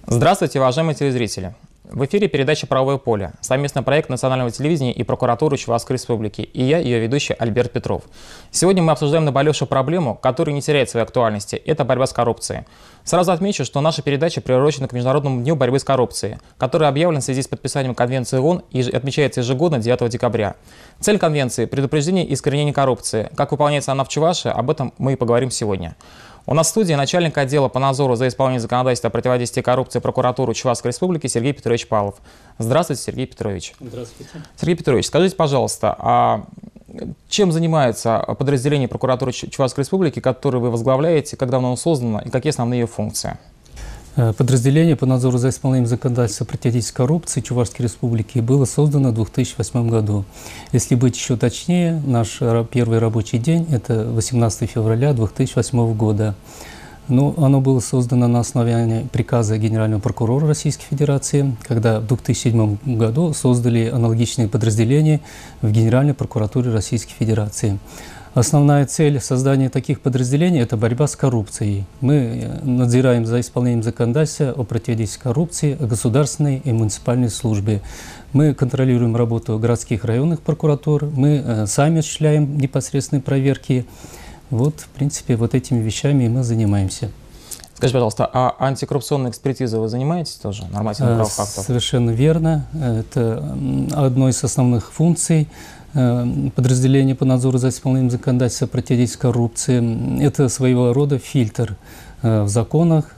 Здравствуйте, уважаемые телезрители! В эфире передача «Правовое поле», совместный проект Национального телевидения и прокуратуры Чувашской Республики, и я, ее ведущий Альберт Петров. Сегодня мы обсуждаем наболевшую проблему, которая не теряет своей актуальности – это борьба с коррупцией. Сразу отмечу, что наша передача приурочена к Международному дню борьбы с коррупцией, который объявлен в связи с подписанием Конвенции ООН и отмечается ежегодно 9 декабря. Цель Конвенции – предупреждение и искоренение коррупции. Как выполняется она в Чувашии, об этом мы и поговорим сегодня. У нас в студии начальник отдела по надзору за исполнением законодательства о противодействии коррупции прокуратуры Чувашской Республики Сергей Петрович Павлов. Здравствуйте, Сергей Петрович. Здравствуйте. Сергей Петрович, скажите, пожалуйста, а чем занимается подразделение прокуратуры Чувашской Республики, которое вы возглавляете, как давно оно создано и какие основные ее функции? Подразделение по надзору за исполнением законодательства о противодействии коррупции Чувашской Республики было создано в 2008 году. Если быть еще точнее, наш первый рабочий день – это 18 февраля 2008 года. Оно было создано на основании приказа Генерального прокурора Российской Федерации, когда в 2007 году создали аналогичные подразделения в Генеральной прокуратуре Российской Федерации. Основная цель создания таких подразделений – это борьба с коррупцией. Мы надзираем за исполнением законодательства о противодействии коррупции, о государственной и муниципальной службе. Мы контролируем работу городских районных прокуратур, мы сами осуществляем непосредственные проверки. В принципе, этими вещами мы занимаемся. Скажите, пожалуйста, а антикоррупционной экспертизой вы занимаетесь тоже, нормативных правовых актов? Совершенно верно. Это одной из основных функций подразделения по надзору за исполнением законодательства о противодействии коррупции. Это своего рода фильтр в законах,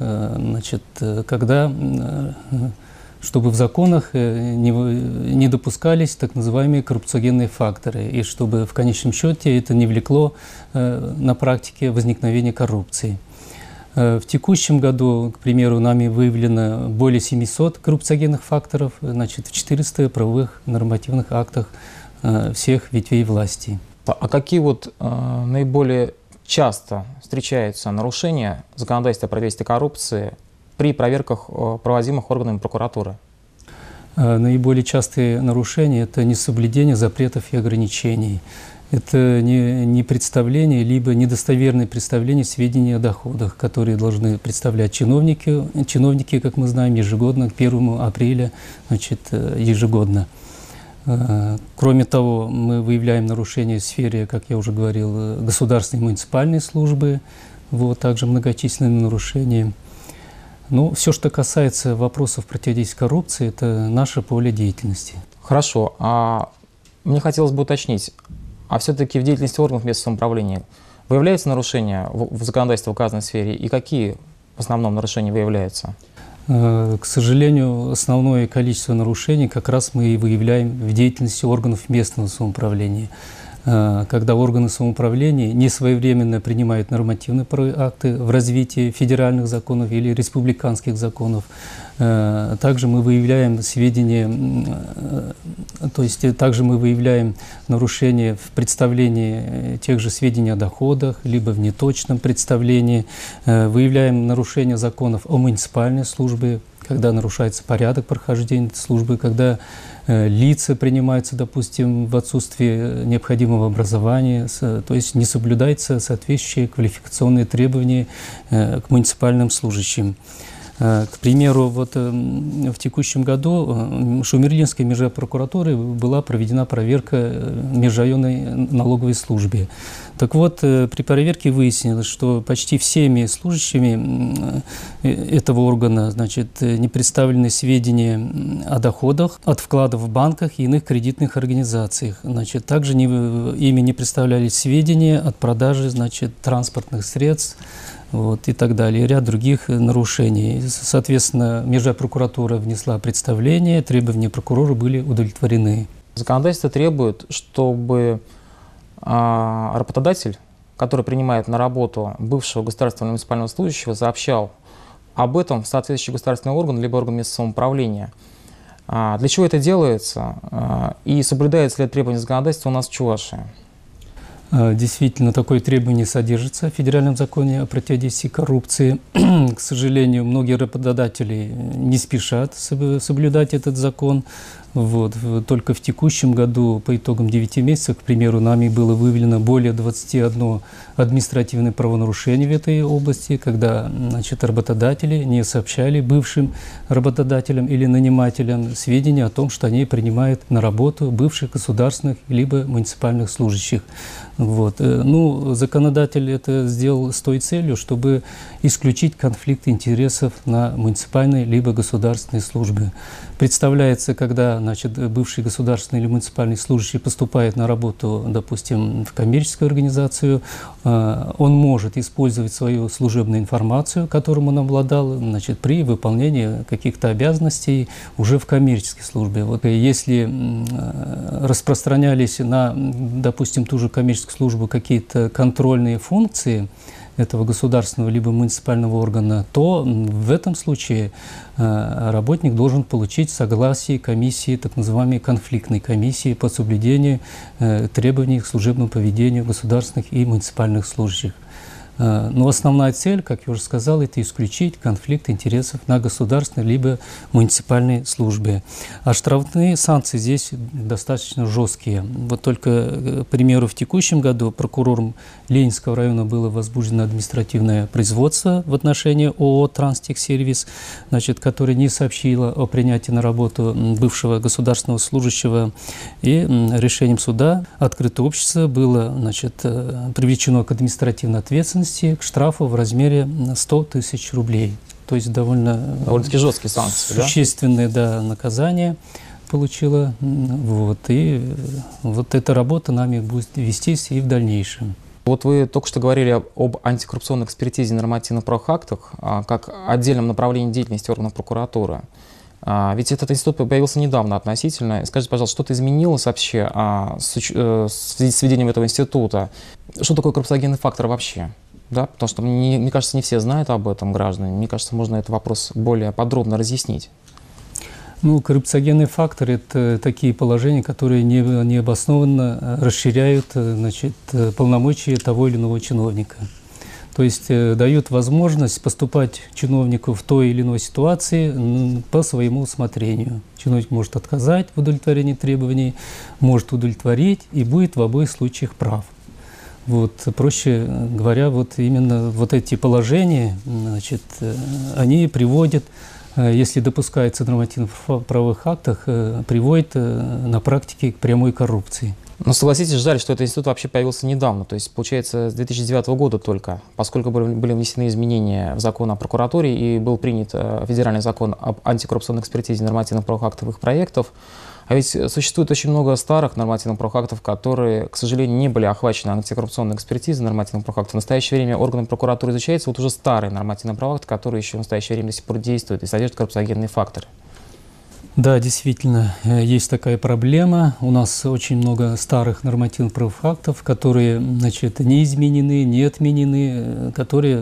чтобы в законах не допускались так называемые коррупциогенные факторы, и чтобы в конечном счете это не влекло на практике возникновения коррупции. В текущем году, к примеру, нами выявлено более 700 коррупциогенных факторов, в 400 правовых нормативных актах всех ветвей власти. А какие наиболее часто встречаются нарушения законодательства о противодействии коррупции при проверках, проводимых органами прокуратуры? Наиболее частые нарушения – это несоблюдение запретов и ограничений. Это не представление, либо недостоверное представление сведений о доходах, которые должны представлять чиновники, как мы знаем, ежегодно, к 1 апреля, ежегодно. Кроме того, мы выявляем нарушения в сфере, как я уже говорил, государственной и муниципальной службы, также многочисленные нарушения. Все, что касается вопросов противодействия коррупции, это наше поле деятельности. Хорошо. А мне хотелось бы уточнить, а все-таки в деятельности органов местного самоуправления выявляются нарушения в законодательстве в указанной сфере, и какие в основном нарушения выявляются? К сожалению, основное количество нарушений как раз мы и выявляем в деятельности органов местного самоуправления. Когда органы самоуправления несвоевременно принимают нормативные акты в развитии федеральных законов или республиканских законов. Также мы выявляем нарушения в представлении тех же сведений о доходах, либо в неточном представлении. Выявляем нарушения законов о муниципальной службе, когда нарушается порядок прохождения этой службы, когда лица принимаются, допустим, в отсутствии необходимого образования, то есть не соблюдаются соответствующие квалификационные требования к муниципальным служащим. К примеру, в текущем году в Шумерлинской межрайонной была проведена проверка межрайонной налоговой службе. Так вот, при проверке выяснилось, что почти всеми служащими этого органа не представлены сведения о доходах от вкладов в банках и иных кредитных организациях. Также ими не представлялись сведения от продажи транспортных средств, и так далее, и ряд других нарушений. Соответственно, Межрайонпрокуратура внесла представление, требования прокурора были удовлетворены. Законодательство требует, чтобы работодатель, который принимает на работу бывшего государственного муниципального служащего, сообщал об этом в соответствующий государственный орган либо орган местного самоуправления. Для чего это делается и соблюдается ли это требование законодательства у нас в Чувашии? Действительно, такое требование содержится в Федеральном законе о противодействии коррупции. К сожалению, многие работодатели не спешат соблюдать этот закон. Вот. Только в текущем году, по итогам 9 месяцев, к примеру, нами было выявлено более 21 административное правонарушение в этой области, когда, значит, работодатели не сообщали бывшим работодателям или нанимателям сведения о том, что они принимают на работу бывших государственных либо муниципальных служащих. Вот. Ну, законодатель это сделал с той целью, чтобы исключить конфликт интересов на муниципальной либо государственной службе. Представляется, когда, значит, бывший государственный или муниципальный служащий поступает на работу, допустим, в коммерческую организацию, он может использовать свою служебную информацию, которым он обладал, значит, при выполнении каких-то обязанностей уже в коммерческой службе. Вот если распространялись на, допустим, ту же коммерческую службу какие-то контрольные функции этого государственного либо муниципального органа, то в этом случае работник должен получить согласие комиссии, так называемой конфликтной комиссии по соблюдению требований к служебному поведению государственных и муниципальных служащих. Но основная цель, как я уже сказал, это исключить конфликт интересов на государственной либо муниципальной службе. А штрафные санкции здесь достаточно жесткие. Вот только, к примеру, в текущем году прокурором Ленинского района было возбуждено административное производство в отношении ООО «Транстехсервис», значит, которое не сообщило о принятии на работу бывшего государственного служащего. И решением суда открытое общество было, значит, привлечено к административной ответственности, к штрафу в размере 100 тысяч рублей. То есть довольно-таки жесткие санкции, существенное, да, наказание получило. Вот. И вот эта работа нами будет вестись и в дальнейшем. Вот вы только что говорили об антикоррупционной экспертизе нормативно-правовых актах как отдельном направлении деятельности органов прокуратуры. Ведь этот институт появился недавно относительно. Скажите, пожалуйста, что-то изменилось вообще в связи с введением этого института? Что такое коррупциогенный фактор вообще? Да? Потому что, мне кажется, не все знают об этом, граждане. Мне кажется, можно этот вопрос более подробно разъяснить. Ну, коррупциогенный фактор – это такие положения, которые необоснованно расширяют, значит, полномочия того или иного чиновника. То есть дают возможность поступать чиновнику в той или иной ситуации по своему усмотрению. Чиновник может отказать в удовлетворении требований, может удовлетворить и будет в обоих случаях прав. Вот, проще говоря, вот именно вот эти положения, значит, они приводят, если допускается в нормативно-правовых актах, приводит на практике к прямой коррупции. Но согласитесь, жаль, что этот институт вообще появился недавно, то есть, получается, с 2009 года только, поскольку были внесены изменения в закон о прокуратуре и был принят федеральный закон об антикоррупционной экспертизе нормативных правовых актовых проектов. А ведь существует очень много старых нормативных правовых актов, которые, к сожалению, не были охвачены антикоррупционной экспертизой нормативных правовых актов. В настоящее время органами прокуратуры изучается вот уже старые нормативные правовые акты, которые еще в настоящее время до сих пор действуют и содержат коррупциогенные факторы. Да, действительно, есть такая проблема. У нас очень много старых нормативных правовых актов, которые, значит, не изменены, не отменены, которые,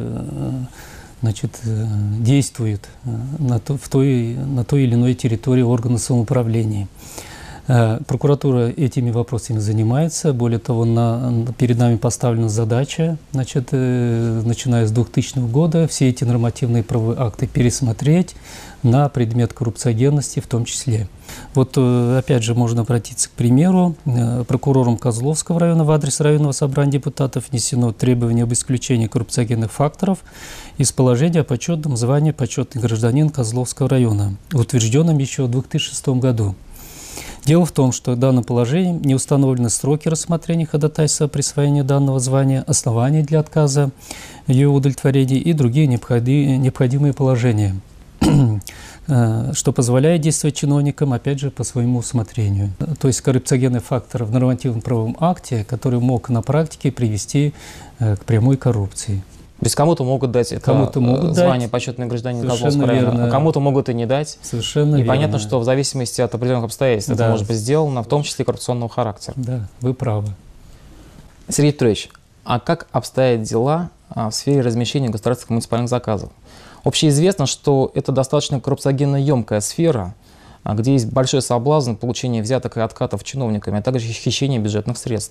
значит, действуют на той или иной территории органа самоуправления. Прокуратура этими вопросами занимается. Более того, перед нами поставлена задача, значит, начиная с 2000 года, все эти нормативные правовые акты пересмотреть на предмет коррупциогенности в том числе. Вот опять же можно обратиться к примеру. Прокурором Козловского района в адрес районного собрания депутатов внесено требование об исключении коррупциогенных факторов из положения о почетном звании «Почетный гражданин Козловского района», утвержденном еще в 2006 году. Дело в том, что в данном положении не установлены сроки рассмотрения ходатайства о присвоении данного звания, основания для отказа ее удовлетворения и другие необходимые положения, что позволяет действовать чиновникам, опять же, по своему усмотрению. То есть коррупциогенный фактор в нормативном правовом акте, который мог на практике привести к прямой коррупции. То есть кому-то могут дать звание почетный гражданин Козловского района, а кому-то могут и не дать. Совершенно и верно. понятно, что в зависимости от определенных обстоятельств это может быть сделано, в том числе коррупционного характера. Да, вы правы. Сергей Петрович, а как обстоят дела в сфере размещения государственных муниципальных заказов? Общеизвестно, что это достаточно коррупциогенно-емкая сфера, где есть большой соблазн получения взяток и откатов чиновниками, а также хищения бюджетных средств.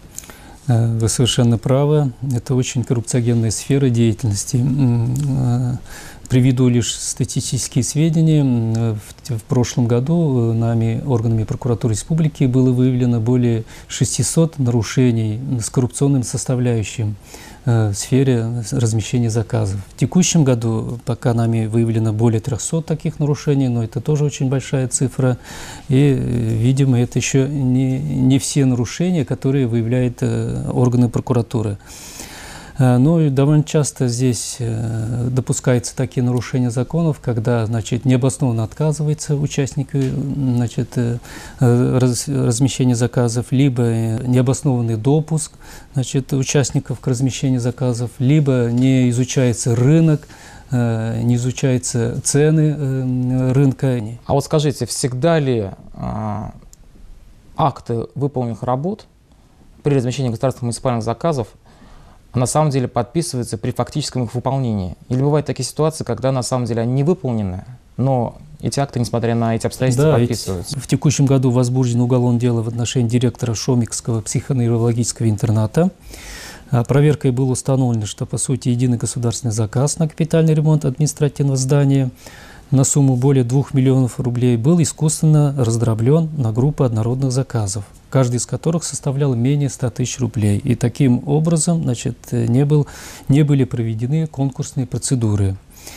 Вы совершенно правы. Это очень коррупциогенная сфера деятельности. Приведу лишь статистические сведения. В прошлом году нами, органами прокуратуры республики, было выявлено более 600 нарушений с коррупционным составляющим в сфере размещения заказов. В текущем году пока нами выявлено более 300 таких нарушений, но это тоже очень большая цифра. И, видимо, это еще не все нарушения, которые выявляют органы прокуратуры. Но довольно часто здесь допускаются такие нарушения законов, когда, значит, необоснованно отказывается участнику, значит, размещения заказов, либо необоснованный допуск, значит, участников к размещению заказов, либо не изучается рынок, не изучаются цены рынка. А вот скажите, всегда ли акты выполненных работ при размещении государственных муниципальных заказов на самом деле подписываются при фактическом их выполнении? Или бывают такие ситуации, когда на самом деле они не выполнены, но эти акты, несмотря на эти обстоятельства, подписываются? В текущем году возбуждено уголовное дело в отношении директора Шомикского психоневрологического интерната. Проверкой было установлено, что, по сути, единый государственный заказ на капитальный ремонт административного здания на сумму более 2 миллионов рублей был искусственно раздроблен на группы однородных заказов, каждый из которых составлял менее 100 тысяч рублей. И таким образом, значит, не были проведены конкурсные процедуры.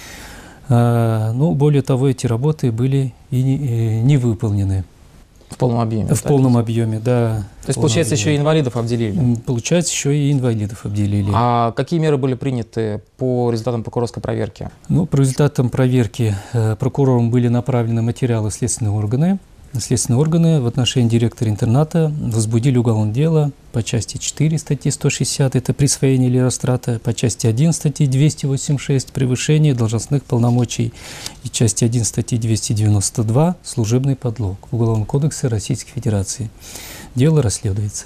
Ну, более того, эти работы были и не выполнены. В полном объеме? В полном объеме, да. То есть, получается, еще и инвалидов обделили? Получается, еще и инвалидов обделили. А какие меры были приняты по результатам прокурорской проверки? Ну, по результатам проверки прокурором были направлены материалы в следственные органы. Следственные органы в отношении директора интерната возбудили уголовное дело по части 4 статьи 160, это присвоение или растрата, по части 1 статьи 286, превышение должностных полномочий, и части 1 статьи 292, служебный подлог в Уголовном кодексе Российской Федерации. Дело расследуется.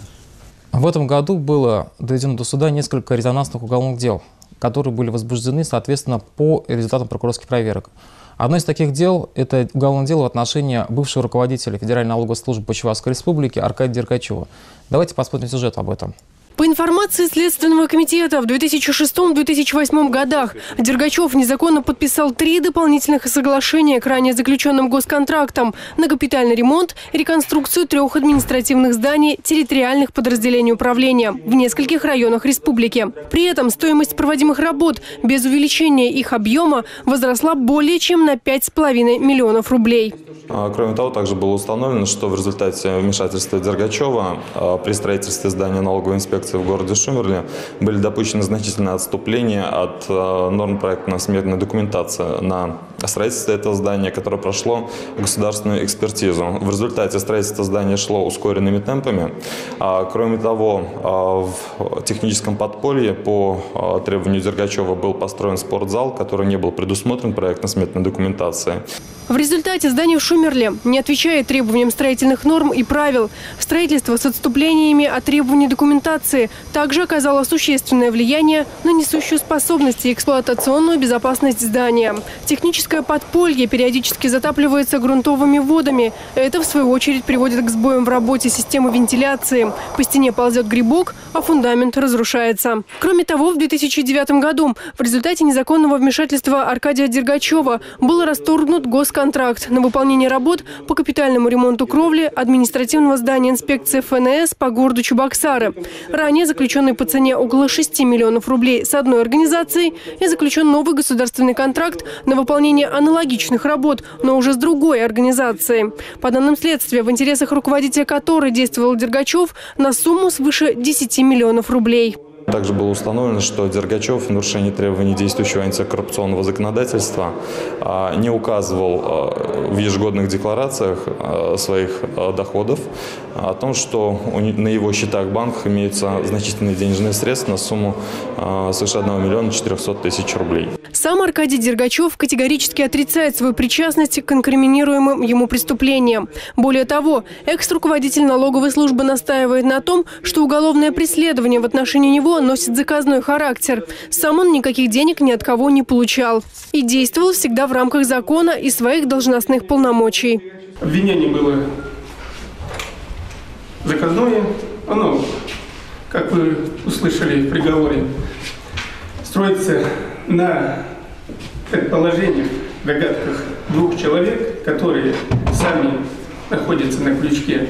В этом году было доведено до суда несколько резонансных уголовных дел, которые были возбуждены, соответственно, по результатам прокурорских проверок. Одно из таких дел – это уголовное дело в отношении бывшего руководителя Федеральной налоговой службы по Чувашской республике Аркадия Дергачева. Давайте посмотрим сюжет об этом. По информации Следственного комитета, в 2006-2008 годах Дергачев незаконно подписал 3 дополнительных соглашения к ранее заключенным госконтрактам на капитальный ремонт и реконструкцию 3 административных зданий территориальных подразделений управления в нескольких районах республики. При этом стоимость проводимых работ без увеличения их объема возросла более чем на 5,5 миллионов рублей. Кроме того, также было установлено, что в результате вмешательства Дергачева при строительстве здания налоговой инспекции в городе Шумерле были допущены значительные отступления от норм проектно-сметной документации на строительство этого здания, которое прошло государственную экспертизу. В результате строительство здания шло ускоренными темпами. Кроме того, в техническом подполье по требованию Дергачева был построен спортзал, который не был предусмотрен проектно-сметной документацией. В результате здание в Шумерле не отвечает требованиям строительных норм и правил. Строительство с отступлениями от требований документации также оказало существенное влияние на несущую способность и эксплуатационную безопасность здания. Техническое подполье периодически затапливается грунтовыми водами. Это, в свою очередь, приводит к сбоям в работе системы вентиляции. По стене ползет грибок, а фундамент разрушается. Кроме того, в 2009 году в результате незаконного вмешательства Аркадия Дергачева был расторгнут госконтракт на выполнение работ по капитальному ремонту кровли административного здания инспекции ФНС по городу Чебоксары. Ранее заключенный по цене около 6 миллионов рублей с одной организацией и заключен новый государственный контракт на выполнение аналогичных работ, но уже с другой организацией. По данным следствия, в интересах руководителя которой действовал Дергачев, на сумму свыше 10 миллионов рублей. Также было установлено, что Дергачев в нарушении требований действующего антикоррупционного законодательства не указывал в ежегодных декларациях своих доходов о том, что на его счетах в банках имеются значительные денежные средства на сумму свыше 1 миллиона 400 тысяч рублей. Сам Аркадий Дергачев категорически отрицает свою причастность к инкриминируемым ему преступлениям. Более того, экс-руководитель налоговой службы настаивает на том, что уголовное преследование в отношении него носит заказной характер. Сам он никаких денег ни от кого не получал. И действовал всегда в рамках закона и своих должностных полномочий. Обвинение было заказное. Оно, как вы услышали в приговоре, строится на предположениях, догадках двух человек, которые сами находятся на крючке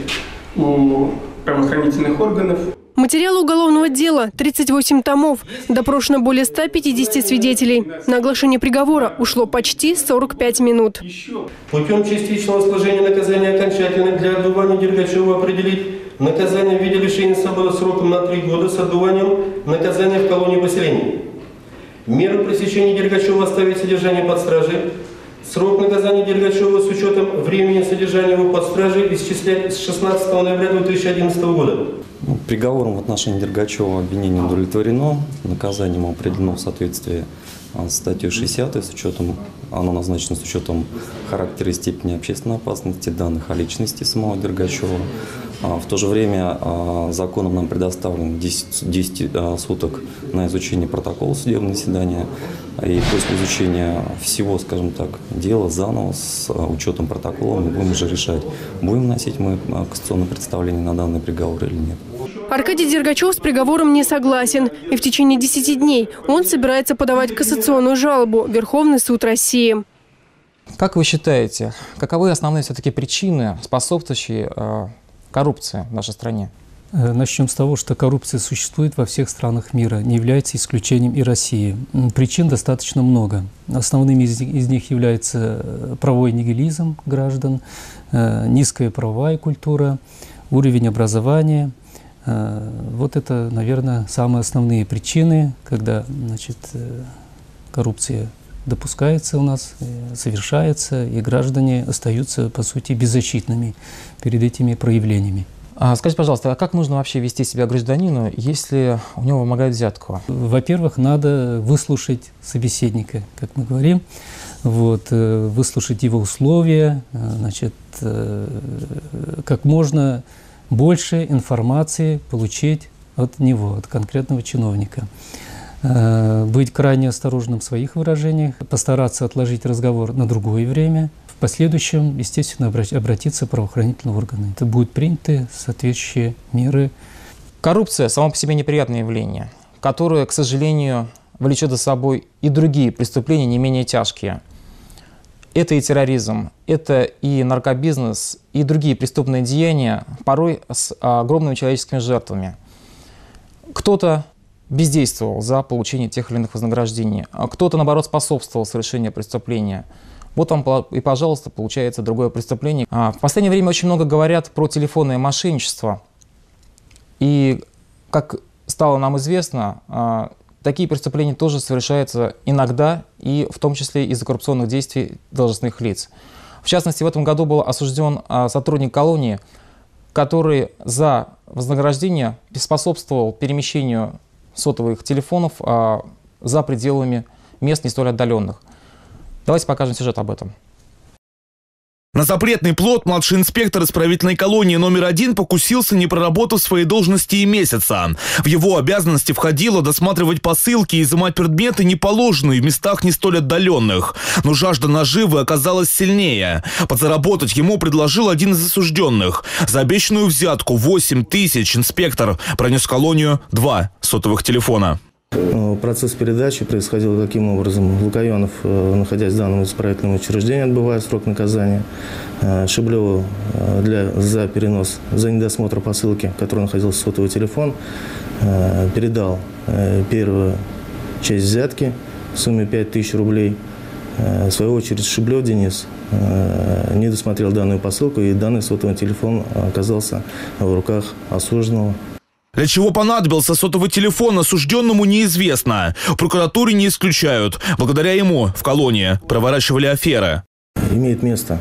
у правоохранительных органов. Материалы уголовного дела – 38 томов. Допрошено более 150 свидетелей. На оглашение приговора ушло почти 45 минут. Путем частичного сложения наказания окончательно для отбывания Дергачева определить наказание в виде лишения свободы сроком на 3 года с отбыванием наказания в колонии поселения. Меру пресечения Дергачева оставить содержание под стражей. Срок наказания Дергачева с учетом времени содержания его под стражей исчислять с 16 ноября 2011 года. Приговором в отношении Дергачева обвинение удовлетворено. Наказание ему определено в соответствии с статьей 60, с учетом, оно назначено с учетом характера и степени общественной опасности, данных о личности самого Дергачева. В то же время законом нам предоставлено 10 суток на изучение протокола судебного заседания. И после изучения всего, скажем так, дела заново с учетом протокола мы будем уже решать, будем вносить мы кассационное представление на данный приговор или нет. Аркадий Дергачев с приговором не согласен. И в течение 10 дней он собирается подавать кассационную жалобу в Верховный суд России. Как вы считаете, каковы основные все-таки причины, способствующие коррупции в нашей стране? Начнем с того, что коррупция существует во всех странах мира, не является исключением и России. Причин достаточно много. Основными из них является правовой нигилизм граждан, низкая правовая культура, уровень образования. Вот это, наверное, самые основные причины, когда, значит, коррупция допускается у нас, совершается, и граждане остаются, по сути, беззащитными перед этими проявлениями. Скажите, пожалуйста, а как нужно вообще вести себя гражданину, если у него вымогают взятку? Во-первых, надо выслушать собеседника, как мы говорим, выслушать его условия, значит, как можно больше информации получить от него, от конкретного чиновника. Быть крайне осторожным в своих выражениях, постараться отложить разговор на другое время. В последующем, естественно, обратиться в правоохранительные органы. Это будут приняты соответствующие меры. Коррупция – само по себе неприятное явление, которое, к сожалению, влечет за собой и другие преступления, не менее тяжкие. Это и терроризм, это и наркобизнес, и другие преступные деяния, порой с огромными человеческими жертвами. Кто-то бездействовал за получение тех или иных вознаграждений, а кто-то, наоборот, способствовал совершению преступления. Вот вам и, пожалуйста, получается другое преступление. В последнее время очень много говорят про телефонное мошенничество. И, как стало нам известно, такие преступления тоже совершаются иногда, и в том числе из-за коррупционных действий должностных лиц. В частности, в этом году был осужден сотрудник колонии, который за вознаграждение способствовал перемещению сотовых телефонов за пределами мест не столь отдаленных. Давайте покажем сюжет об этом. На запретный плод младший инспектор исправительной колонии номер 1 покусился, не проработав своей должности и месяца. В его обязанности входило досматривать посылки и изымать предметы, не положенные в местах не столь отдаленных. Но жажда наживы оказалась сильнее. Подзаработать ему предложил один из осужденных. За обещанную взятку 8 тысяч инспектор пронес в колонию 2 сотовых телефона. Процесс передачи происходил таким образом. Лукоянов, находясь в данном исправительном учреждении, отбывая срок наказания, Шиблеву за перенос, за недосмотр посылки, в которой находился сотовый телефон, передал первую часть взятки в сумме 5000 рублей. В свою очередь Шиблев Денис не досмотрел данную посылку, и данный сотовый телефон оказался в руках осужденного. Для чего понадобился сотовый телефон осужденному, неизвестно. В прокуратуре не исключают. Благодаря ему в колонии проворачивали аферы. Имеет место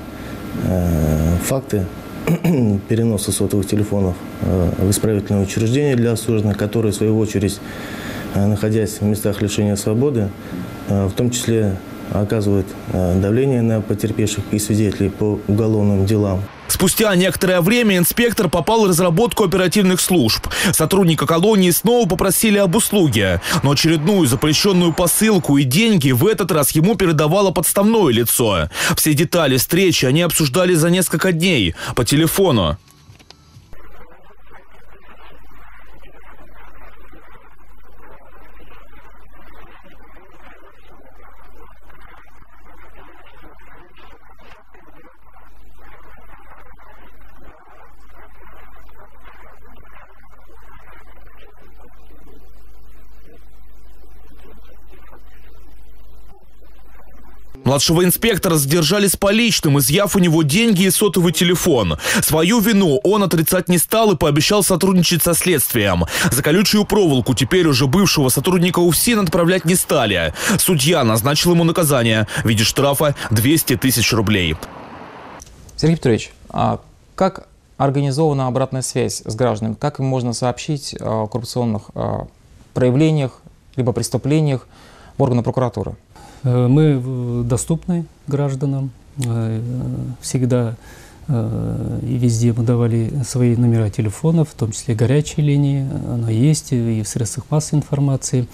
факты переноса сотовых телефонов в исправительное учреждение для осужденных, которые, в свою очередь, находясь в местах лишения свободы, в том числе оказывают давление на потерпевших и свидетелей по уголовным делам. Спустя некоторое время инспектор попал в разработку оперативных служб. Сотрудника колонии снова попросили об услуге. Но очередную запрещенную посылку и деньги в этот раз ему передавало подставное лицо. Все детали встречи они обсуждали за несколько дней по телефону. Младшего инспектора задержали с поличным, изъяв у него деньги и сотовый телефон. Свою вину он отрицать не стал и пообещал сотрудничать со следствием. За колючую проволоку теперь уже бывшего сотрудника УФСИН отправлять не стали. Судья назначил ему наказание в виде штрафа 200 тысяч рублей. Сергей Петрович, а как организована обратная связь с гражданами? Как им можно сообщить о коррупционных проявлениях либо преступлениях в органы прокуратуры? Мы доступны гражданам. Всегда и везде мы давали свои номера телефонов, в том числе горячие линии. Она есть и в средствах массовой информации.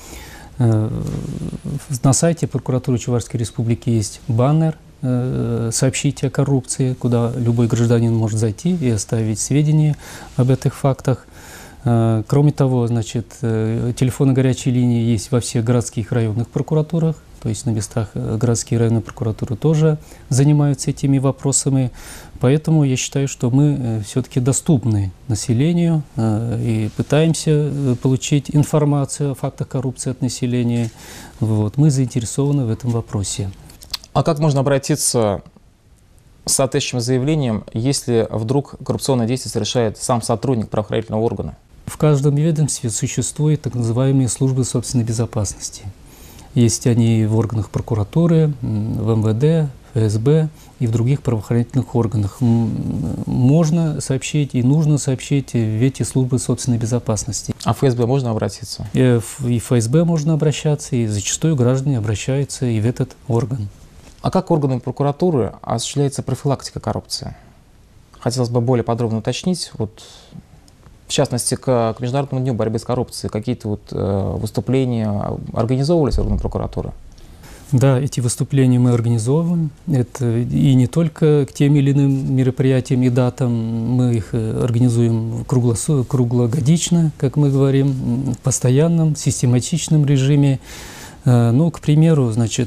На сайте прокуратуры Чувашской Республики есть баннер «Сообщите о коррупции», куда любой гражданин может зайти и оставить сведения об этих фактах. Кроме того, значит, телефоны горячей линии есть во всех городских и районных прокуратурах. То есть на местах городские и районные прокуратуры тоже занимаются этими вопросами. Поэтому я считаю, что мы все-таки доступны населению и пытаемся получить информацию о фактах коррупции от населения. Вот. Мы заинтересованы в этом вопросе. А как можно обратиться с соответствующим заявлением, если вдруг коррупционное действие совершает сам сотрудник правоохранительного органа? В каждом ведомстве существуют так называемые службы собственной безопасности. Есть они в органах прокуратуры, в МВД, ФСБ и в других правоохранительных органах. Можно сообщить и нужно сообщить в эти службы собственной безопасности. А в ФСБ можно обратиться? И в ФСБ можно обращаться, и зачастую граждане обращаются и в этот орган. А как органами прокуратуры осуществляется профилактика коррупции? Хотелось бы более подробно уточнить. Вот, в частности, к Международному дню борьбы с коррупцией какие-то выступления организовывались органами прокуратуры? Да, эти выступления мы организовываем. Это и не только к тем или иным мероприятиям и датам. Мы их организуем круглогодично, как мы говорим, в постоянном, систематичном режиме. Ну, к примеру, значит,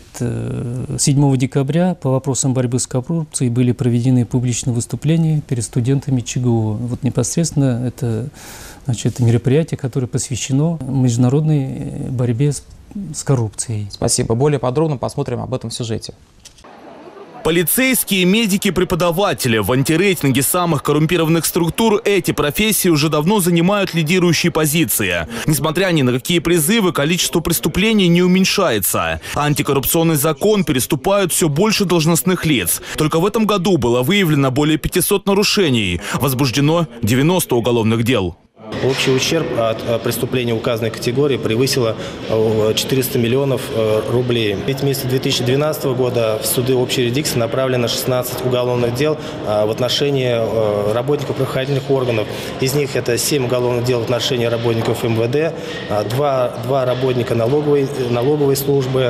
7 декабря по вопросам борьбы с коррупцией были проведены публичные выступления перед студентами ЧГУ. Вот непосредственно это, значит, мероприятие, которое посвящено международной борьбе с коррупцией. Спасибо. Более подробно посмотрим об этом в сюжете. Полицейские, медики, преподаватели. В антирейтинге самых коррумпированных структур эти профессии уже давно занимают лидирующие позиции. Несмотря ни на какие призывы, количество преступлений не уменьшается. Антикоррупционный закон переступают все больше должностных лиц. Только в этом году было выявлено более 500 нарушений. Возбуждено 90 уголовных дел. Общий ущерб от преступлений указанной категории превысило 400 миллионов рублей. В месяце 2012 года в суды общей юрисдикции направлено 16 уголовных дел в отношении работников правоохранительных органов. Из них это 7 уголовных дел в отношении работников МВД, 2 работника налоговой службы,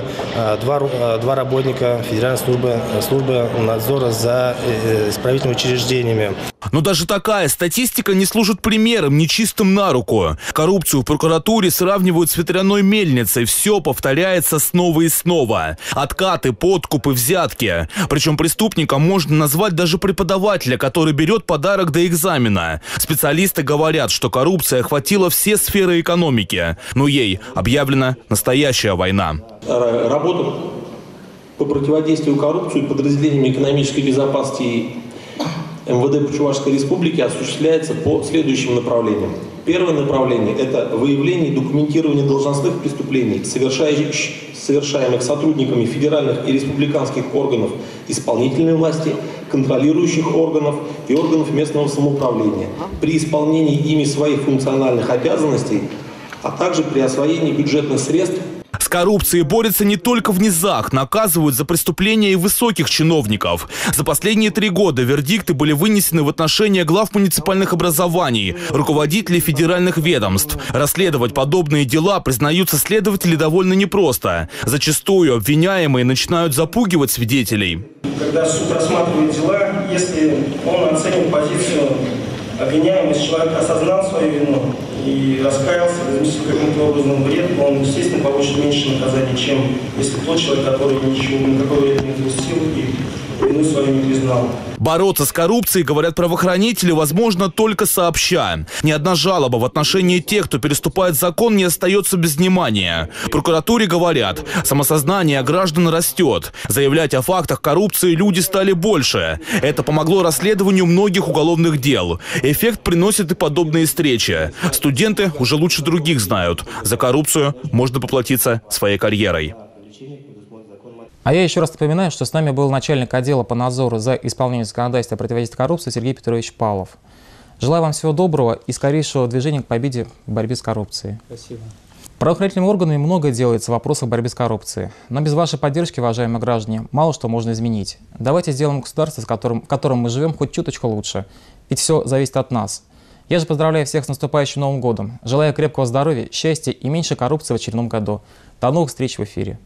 2 работника Федеральной службы надзора за исправительными учреждениями. Но даже такая статистика не служит примером нечистым на руку. Коррупцию в прокуратуре сравнивают с ветряной мельницей. Все повторяется снова и снова. Откаты, подкупы, взятки. Причем преступником можно назвать даже преподавателя, который берет подарок до экзамена. Специалисты говорят, что коррупция охватила все сферы экономики. Но ей объявлена настоящая война. Работа по противодействию коррупции подразделениями экономической безопасности МВД по Чувашской Республике осуществляется по следующим направлениям. Первое направление – это выявление и документирование должностных преступлений, совершаемых сотрудниками федеральных и республиканских органов исполнительной власти, контролирующих органов и органов местного самоуправления при исполнении ими своих функциональных обязанностей, а также при освоении бюджетных средств. С коррупцией борются не только в низах, наказывают за преступления и высоких чиновников. За последние 3 года вердикты были вынесены в отношении глав муниципальных образований, руководителей федеральных ведомств. Расследовать подобные дела, признаются следователи, довольно непросто. Зачастую обвиняемые начинают запугивать свидетелей. Когда суд рассматривает дела, если он оценит позицию обвиняемого, если человек осознал свою вину и раскаялся, возместил каким-то образом вред, он, естественно, получит меньше наказания, чем если тот человек, который ничего, никакого вреда не допустил и вину свою не признал. Бороться с коррупцией, говорят правоохранители, возможно только сообща. Ни одна жалоба в отношении тех, кто переступает закон, не остается без внимания. В прокуратуре говорят, самосознание граждан растет. Заявлять о фактах коррупции люди стали больше. Это помогло расследованию многих уголовных дел. Эффект приносит и подобные встречи. Студенты уже лучше других знают. За коррупцию можно поплатиться своей карьерой. А я еще раз напоминаю, что с нами был начальник отдела по надзору за исполнением законодательства о противодействии коррупции Сергей Петрович Павлов. Желаю вам всего доброго и скорейшего движения к победе в борьбе с коррупцией. Спасибо. Правоохранительными органами многое делается в вопросах борьбы с коррупцией. Но без вашей поддержки, уважаемые граждане, мало что можно изменить. Давайте сделаем государство, в котором мы живем, хоть чуточку лучше. Ведь все зависит от нас. Я же поздравляю всех с наступающим Новым годом. Желаю крепкого здоровья, счастья и меньше коррупции в очередном году. До новых встреч в эфире.